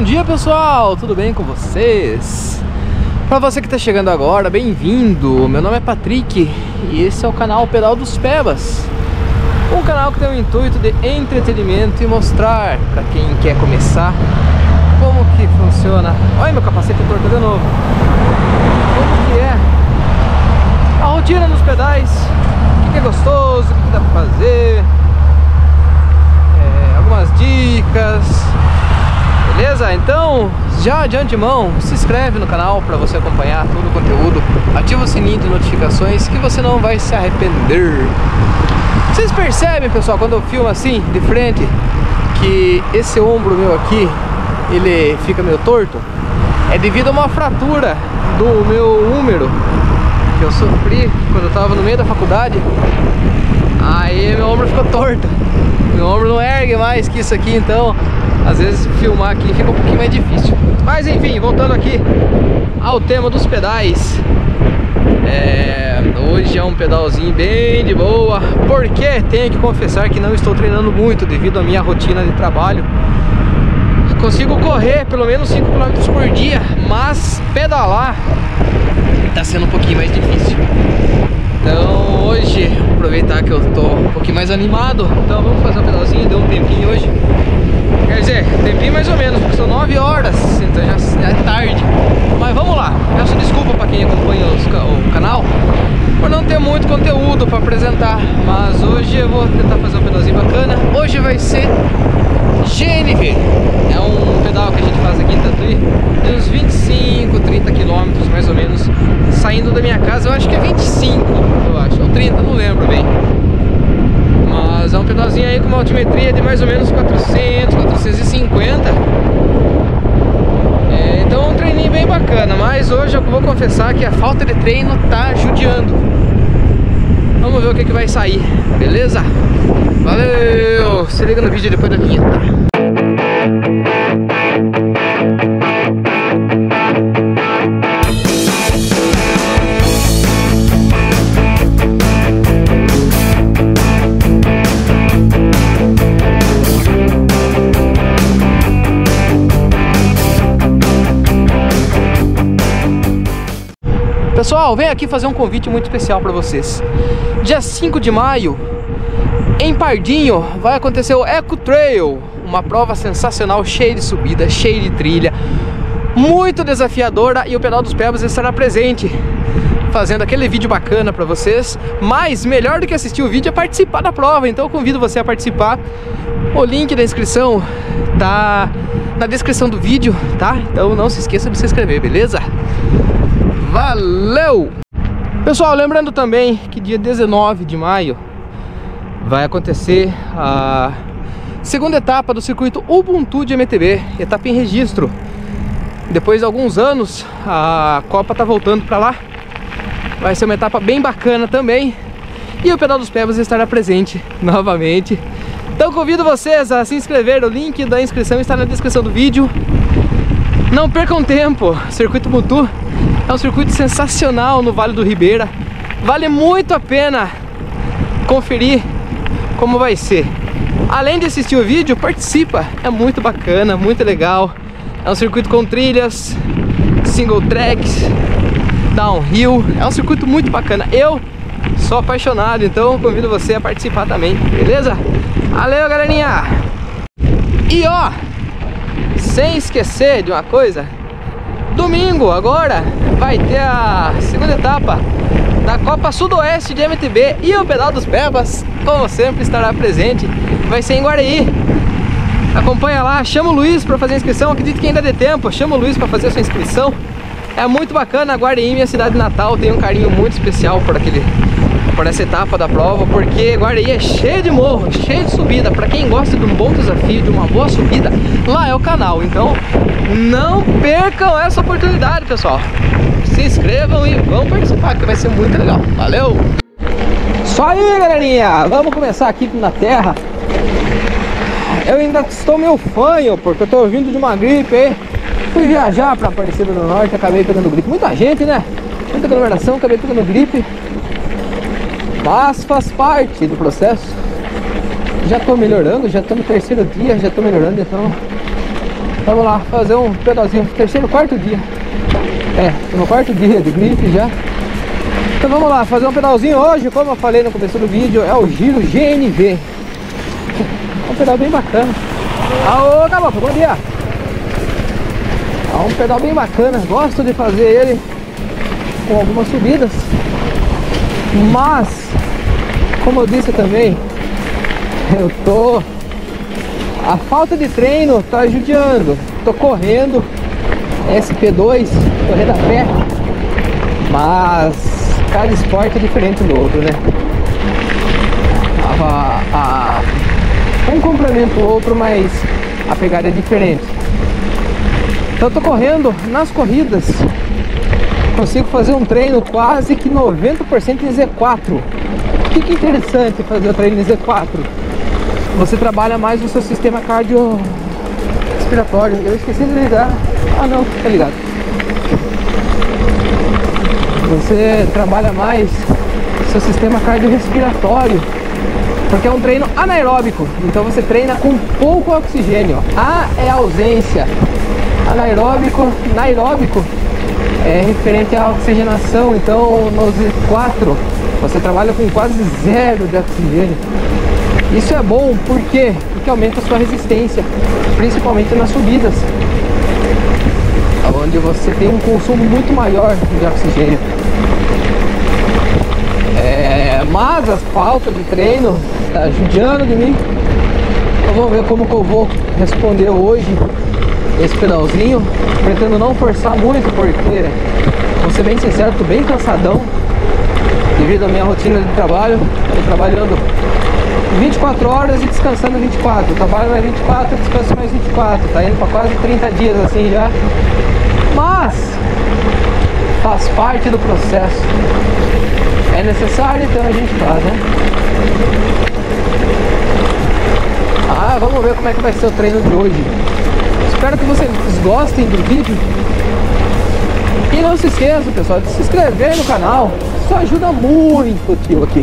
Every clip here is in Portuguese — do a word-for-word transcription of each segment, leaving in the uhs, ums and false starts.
dia, pessoal, tudo bem com vocês? Para você que está chegando agora, bem-vindo. Meu nome é Patrick e esse é o canal Pedal dos Pebas, um canal que tem o intuito de entretenimento e mostrar para quem quer começar como que funciona. Olha meu capacete torto de novo. Como que é a rotina nos pedais, o que é gostoso, o que dá para fazer, é, algumas dicas. Beleza? Então, já de antemão, se inscreve no canal para você acompanhar todo o conteúdo. Ativa o sininho de notificações que você não vai se arrepender. Vocês percebem, pessoal, quando eu filmo assim, de frente, que esse ombro meu aqui, ele fica meio torto? É devido a uma fratura do meu húmero que eu sofri quando eu estava no meio da faculdade. Aí meu ombro ficou torto. Meu ombro não ergue mais que isso aqui, então às vezes filmar aqui fica um pouquinho mais difícil. Mas enfim, voltando aqui ao tema dos pedais, é, hoje é um pedalzinho bem de boa, porque tenho que confessar que não estou treinando muito devido à minha rotina de trabalho. Consigo correr pelo menos cinco quilômetros por dia, mas pedalar está sendo um pouquinho mais difícil. Então hoje, aproveitar que eu tô um pouquinho mais animado, então vamos fazer um pedalzinho, deu um tempinho hoje. Quer dizer, tempinho mais ou menos, porque são nove horas, então já é tarde. Mas vamos lá, peço desculpa para quem acompanha os, o canal por não ter muito conteúdo para apresentar. Mas hoje eu vou tentar fazer um pedalzinho bacana. Hoje vai ser G N V, é um pedal que a gente faz aqui em Tatuí, de uns vinte e cinco, trinta quilômetros mais ou menos, saindo da minha casa. Eu acho que é vinte e cinco, eu acho, ou trinta, não lembro bem. Mas é um pedalzinho aí com uma altimetria de mais ou menos quatrocentos, quatrocentos e cinquenta. É, então um treininho bem bacana, mas hoje eu vou confessar que a falta de treino tá judiando. Vamos ver o que, que vai sair, beleza? Valeu! Se liga no vídeo depois da vinheta. Pessoal, venho aqui fazer um convite muito especial para vocês. Dia cinco de maio, em Pardinho, vai acontecer o Eco Trail, uma prova sensacional, cheia de subida, cheia de trilha, muito desafiadora, e o Pedal dos Pebas estará presente, fazendo aquele vídeo bacana para vocês. Mas melhor do que assistir o vídeo é participar da prova, então eu convido você a participar. O link da inscrição tá na descrição do vídeo, tá? Então não se esqueça de se inscrever, beleza? Valeu! Pessoal, lembrando também que dia dezenove de maio vai acontecer a segunda etapa do circuito Ubuntu de M T B, etapa em registro. Depois de alguns anos, a Copa tá voltando para lá. Vai ser uma etapa bem bacana também, e o Pedal dos Pebas estará presente novamente. Então convido vocês a se inscrever, o link da inscrição está na descrição do vídeo. Não percam tempo, circuito Ubuntu é um circuito sensacional no Vale do Ribeira. Vale muito a pena conferir como vai ser. Além de assistir o vídeo, participa, é muito bacana, muito legal. É um circuito com trilhas, single tracks, downhill, é um circuito muito bacana. Eu sou apaixonado, então convido você a participar também, beleza? Valeu, galerinha! E ó, sem esquecer de uma coisa, domingo agora vai ter a segunda etapa da Copa Sudoeste de M T B, e o Pedal dos Pebas, como sempre, estará presente. Vai ser em Guaraí. Acompanha lá, chama o Luiz para fazer a inscrição. Acredito que ainda dê tempo, chama o Luiz para fazer a sua inscrição. É muito bacana. Guaraí, minha cidade natal, tem um carinho muito especial por aquele, por essa etapa da prova, porque Guaraí é cheio de morro, cheio de subida. Para quem gosta de um bom desafio, de uma boa subida, lá é o canal. Então não percam essa oportunidade, pessoal. Se inscrevam e vão participar, que vai ser muito legal. Valeu! Isso aí, galerinha! Vamos começar aqui na terra. Eu ainda estou meio fanho, porque eu estou vindo de uma gripe aí. Fui viajar para Aparecida do Norte, acabei pegando gripe. Muita gente, né? Muita aglomeração, acabei pegando gripe. Mas faz parte do processo. Já estou melhorando, já estou no terceiro dia, já estou melhorando, então Vamos lá, fazer um pedalzinho. Terceiro, quarto dia. É, no quarto dia de gripe já. Então vamos lá, fazer um pedalzinho hoje. Como eu falei no começo do vídeo, é o Giro G N V. É um pedal bem bacana. Aô, acabou, bom dia. É um pedal bem bacana. Gosto de fazer ele com algumas subidas. Mas, como eu disse também, eu tô... A falta de treino tá judiando. Tô correndo S P dois, correndo a pé. Mas cada esporte é diferente do outro, né? A, a, um complementa o outro, mas a pegada é diferente. Então eu tô correndo nas corridas. Consigo fazer um treino quase que noventa por cento em Z quatro. O que, que é interessante fazer o treino em Z quatro? Você trabalha mais o seu sistema cardiorrespiratório. Eu esqueci de ligar. Ah não, tá ligado. Você trabalha mais o seu sistema cardiorrespiratório, porque é um treino anaeróbico. Então você treina com pouco oxigênio. A é ausência. Anaeróbico, anaeróbico é referente à oxigenação. Então no Z quatro você trabalha com quase zero de oxigênio. Isso é bom, por quê? Porque aumenta a sua resistência, principalmente nas subidas, onde você tem um consumo muito maior de oxigênio. É, mas a falta de treino está judiando de mim. Então vamos ver como que eu vou responder hoje esse pedalzinho. Pretendo não forçar muito, porque, vou ser bem sincero, estou bem cansadão devido à minha rotina de trabalho. Estou trabalhando vinte e quatro horas e descansando vinte e quatro. Trabalho mais vinte e quatro, descanso mais vinte e quatro. Tá indo para quase trinta dias assim já. Mas faz parte do processo. É necessário, então a gente faz, né? Ah, vamos ver como é que vai ser o treino de hoje. Espero que vocês gostem do vídeo. E não se esqueça, pessoal, de se inscrever no canal. Isso ajuda muito o tio aqui,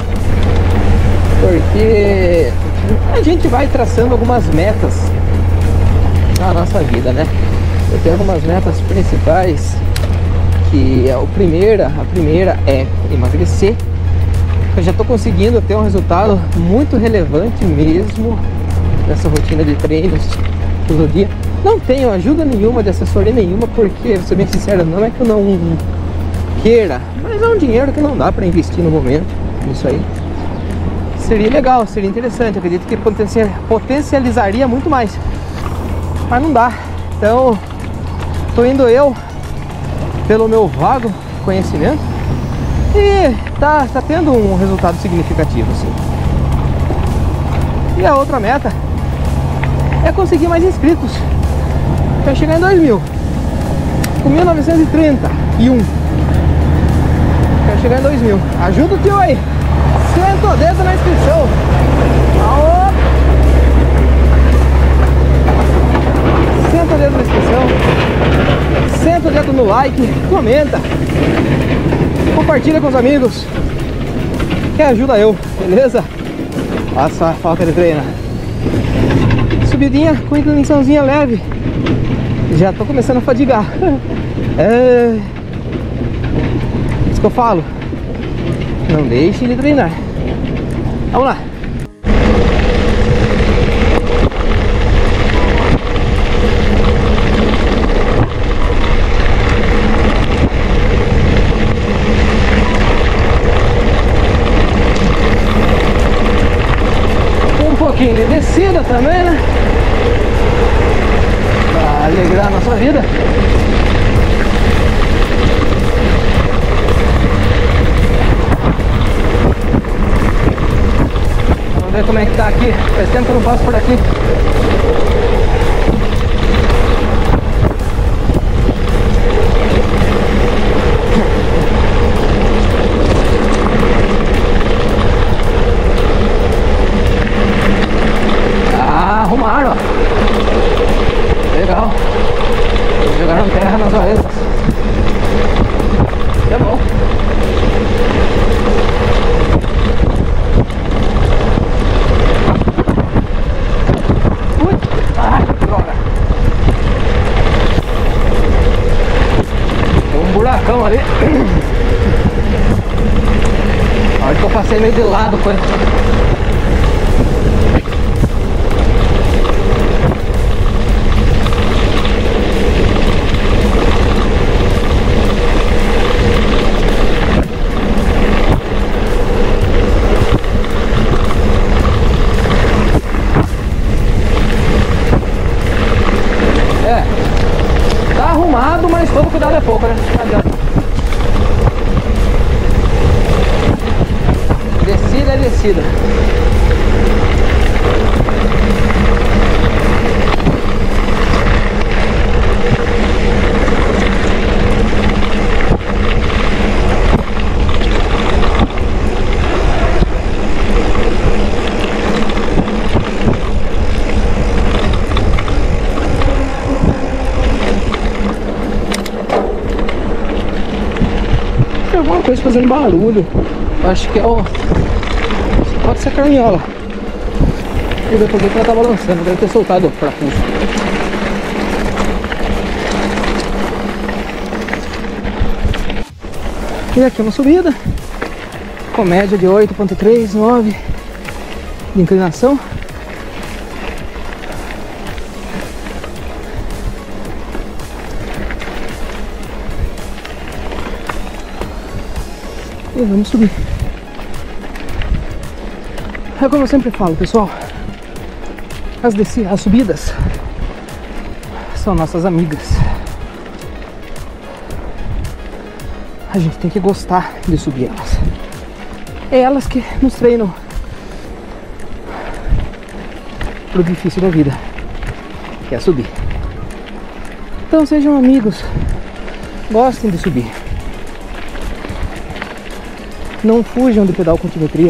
porque a gente vai traçando algumas metas na nossa vida, né? Eu tenho algumas metas principais, que é a primeira, a primeira é emagrecer. Eu já estou conseguindo ter um resultado muito relevante mesmo nessa rotina de treinos todo dia. Não tenho ajuda nenhuma de assessoria nenhuma, porque, vou ser bem sincero, não é que eu não queira, mas é um dinheiro que não dá para investir no momento nisso aí. Seria legal, seria interessante, acredito que potencializaria muito mais, mas não dá. Então tô indo eu pelo meu vago conhecimento e tá, tá tendo um resultado significativo, sim. E a outra meta é conseguir mais inscritos para chegar em dois mil. Com mil novecentos e trinta e um, quero chegar em dois mil. Ajuda o tio aí. Senta o dedo na inscrição. Aô! Senta o dedo na inscrição. Senta o dedo no like. Comenta. Compartilha com os amigos, que ajuda eu, beleza? Passa a falta de treino. Subidinha com inclinaçãozinha leve. Já tô começando a fadigar. É isso que eu falo. Não deixe de treinar. Vamos lá. Um pouquinho de descida também, né? Pra alegrar a nossa vida. Vamos ver como é que tá aqui. Faz tempo que eu não passo por aqui. Ah, arrumaram, ó. Legal. Jogaram terra nas varetas. É bom. Ui. Ah, droga. ali. A hora que eu passei meio de lado com ele. É, tá arrumado, mas todo cuidado é pouco, né? Não adianta. Descida é descida. Tem alguma coisa fazendo barulho. Acho que é o... Pode ser a carniola. Eu ver por que ela tá balançando. Deve ter soltado o parafuso. E aqui uma subida com média de oito ponto três, nove de inclinação. E vamos subir. É como eu sempre falo, pessoal, as, desci as subidas são nossas amigas. A gente tem que gostar de subir elas. É elas que nos treinam pro difícil da vida, que é subir. Então sejam amigos, gostem de subir. Não fujam do pedal com altimetria.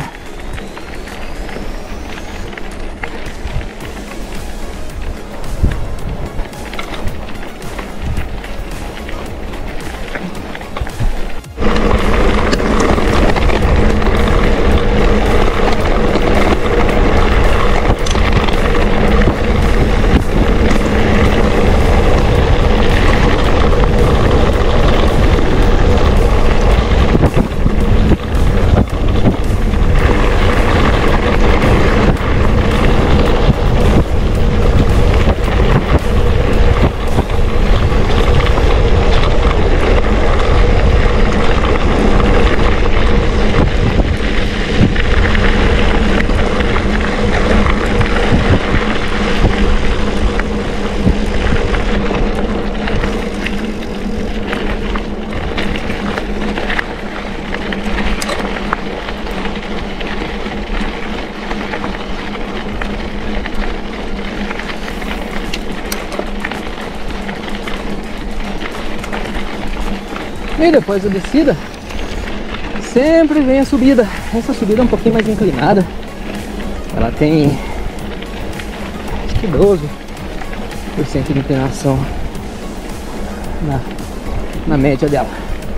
E depois da descida, sempre vem a subida. Essa subida é um pouquinho mais inclinada. Ela tem, acho que doze por cento de inclinação na, na média dela.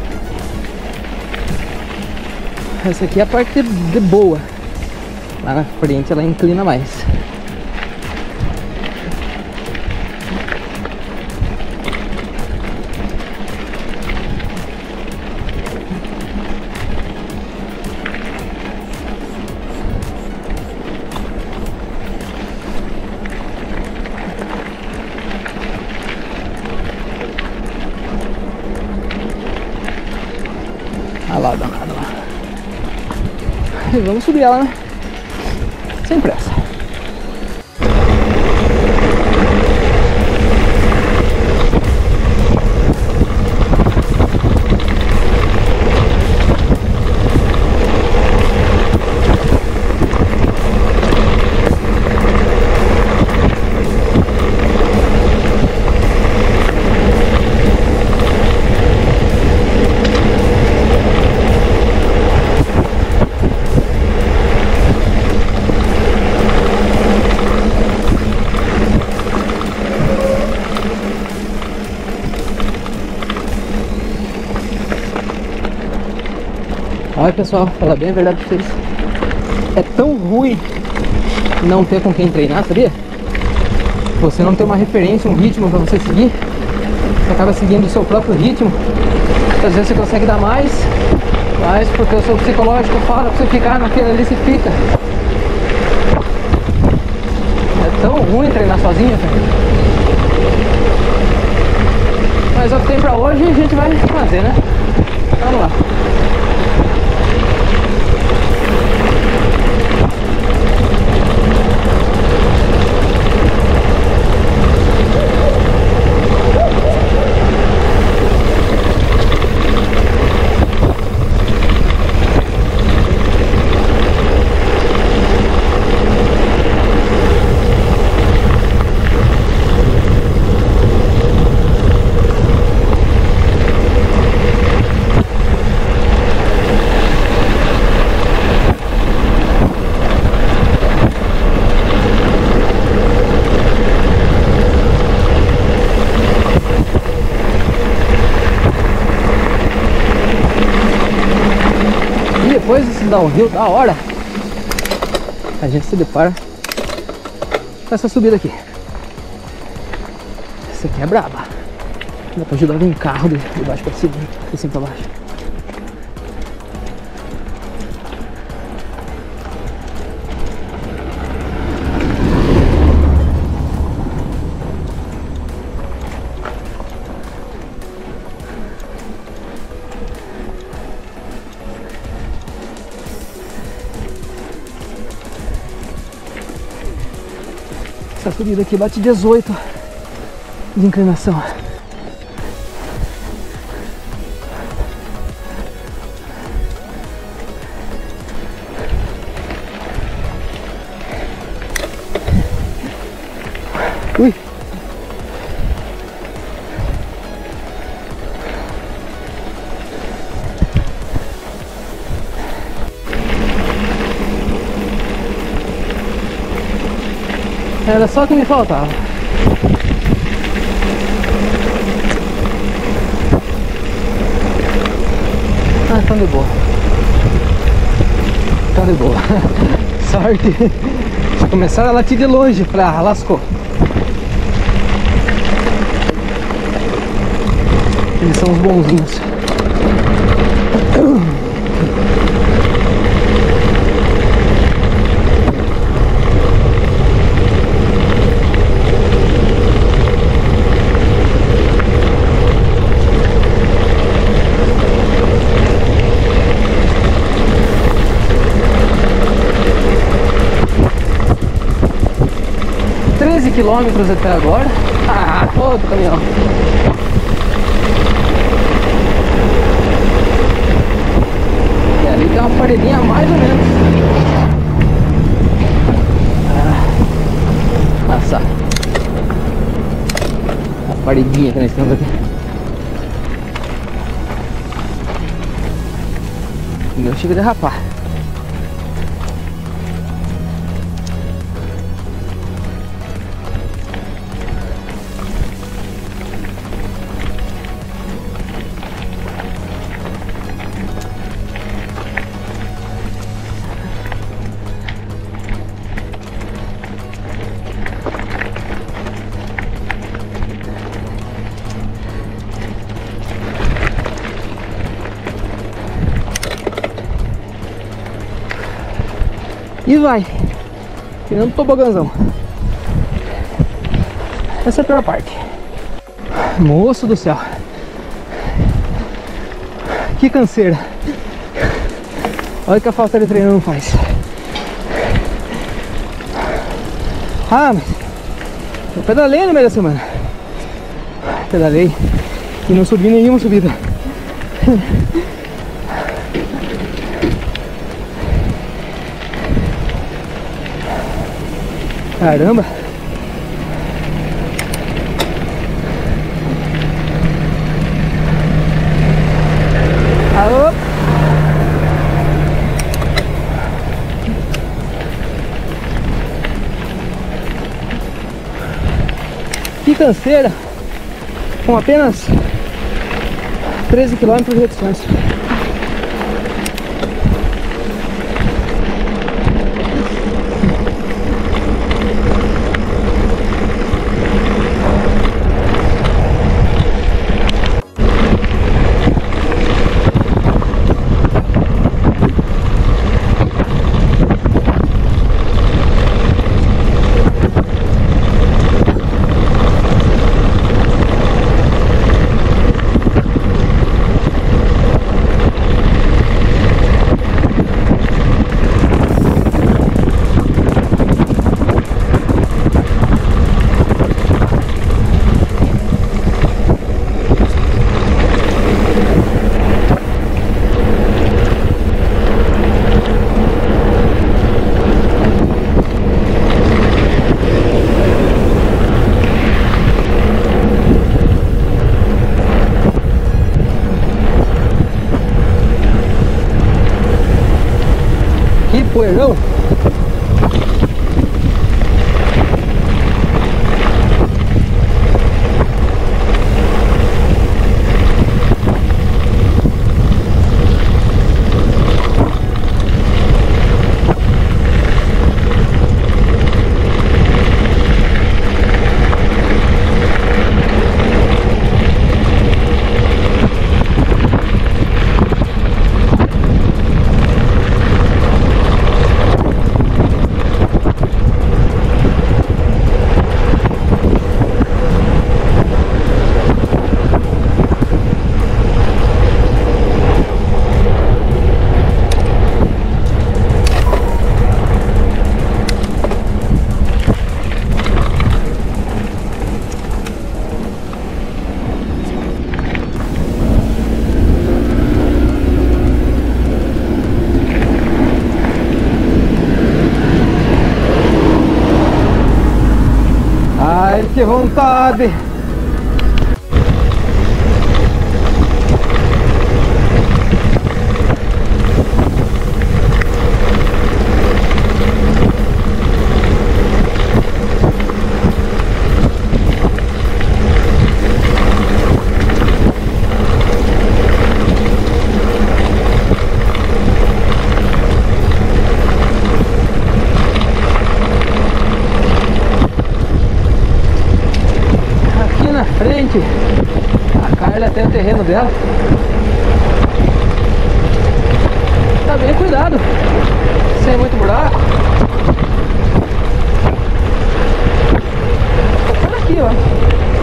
Essa aqui é a parte de, de boa. Lá na frente ela inclina mais. Olha lá, danado lá. E vamos subir ela, né? Sem pressa. Olha, pessoal, falar bem a verdade pra vocês, é tão ruim não ter com quem treinar, sabia? Você não ter uma referência, um ritmo pra você seguir. Você acaba seguindo o seu próprio ritmo Às vezes você consegue dar mais, mas porque o seu psicológico fala pra você ficar naquele ali, você fica. É tão ruim treinar sozinho, cara. Mas é o que tem pra hoje e a gente vai fazer, né? Vamos lá. Depois desse downhill da hora, a gente se depara com essa subida aqui. Essa aqui é braba. Dá pra ajudar um carro de, de baixo pra cima, de cima pra baixo. Essa subida aqui bate dezoito de inclinação. Ui! Era só o que me faltava. Ah, tá de boa. Tá de boa. Sorte. Começaram a latir de longe. Falei, ah, lascou. Eles são os bonzinhos. treze quilômetros até agora. Ah, todo caminhão. E ali tem uma paredinha mais ou menos. Ah, passar. A paredinha que nós temos aqui. E não chega a derrapar. E vai, tirando o tobogãzão. Essa é a pior parte. Moço do céu, que canseira. Olha o que a falta de treino não faz. Ah, mas eu pedalei no meio da semana. Pedalei e não subi nenhuma subida. Caramba! Alô? Que canseira! Com apenas treze quilômetros de distância. poeirão. Ai, que vontade! Frente, a Carla tem o terreno dela. Tá bem cuidado, sem muito buraco. Olha aqui, ó.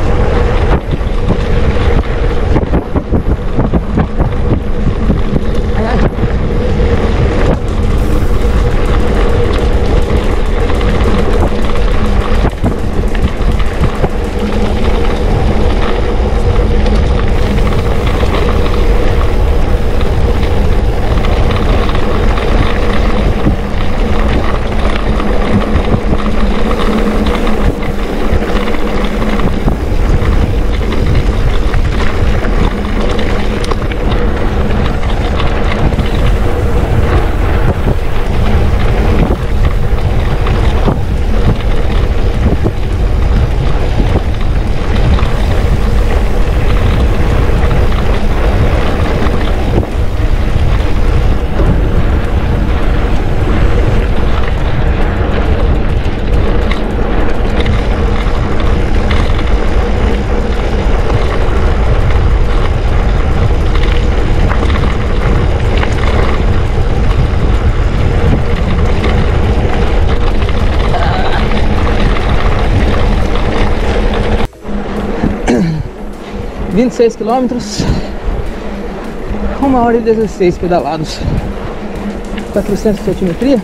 vinte e seis quilômetros, uma hora e dezesseis pedalados, quatrocentos de altimetria.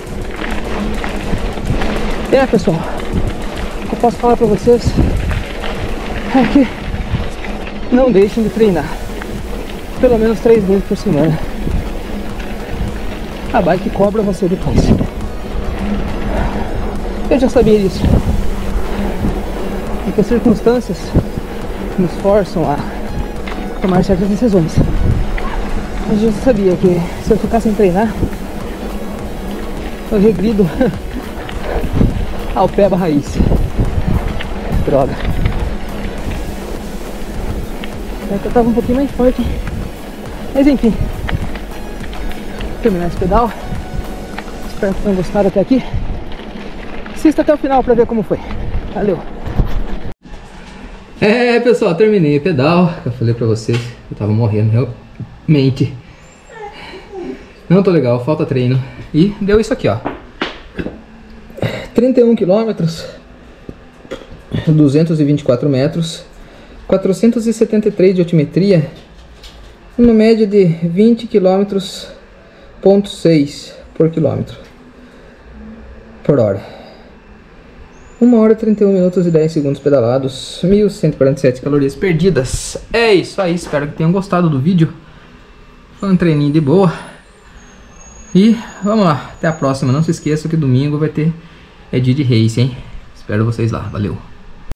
É, pessoal, o que eu posso falar pra vocês é que não deixem de treinar pelo menos três vezes por semana. A bike cobra você depois. Eu já sabia disso, porque as circunstâncias nos forçam a tomar certas decisões. Mas eu já sabia que se eu ficar sem treinar, eu regrido ao pé da raiz. Droga. É que eu tava um pouquinho mais forte. Mas enfim, terminar esse pedal. Espero que tenham gostado até aqui. Assista até o final pra ver como foi. Valeu! É, pessoal, terminei o pedal. Eu falei pra vocês, eu tava morrendo realmente. Não tô legal, falta treino. E deu isso aqui, ó. trinta e um quilômetros, duzentos e vinte e quatro metros, quatrocentos e setenta e três de altimetria, uma média de vinte quilômetros, ponto seis por quilômetro por hora. uma hora, trinta e um minutos e dez segundos pedalados, mil cento e quarenta e sete calorias perdidas. É isso aí, espero que tenham gostado do vídeo. Foi um treininho de boa. E vamos lá, até a próxima. Não se esqueça que domingo vai ter é dia de race, hein? Espero vocês lá, valeu!